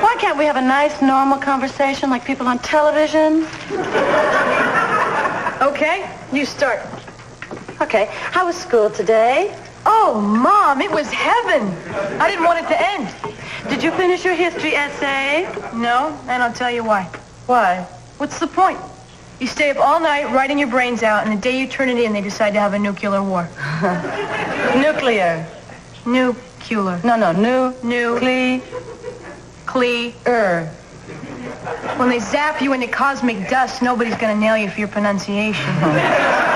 Why can't we have a nice, normal conversation like people on television? Okay, you start. Okay, how was school today? Oh, Mom, it was heaven. I didn't want it to end. Did you finish your history essay? No, and I'll tell you why. Why? What's the point? You stay up all night writing your brains out, and the day you turn it in, they decide to have a nuclear war. Nuclear. Nuclear. No, Clear. When they zap you into cosmic dust, nobody's gonna nail you for your pronunciation.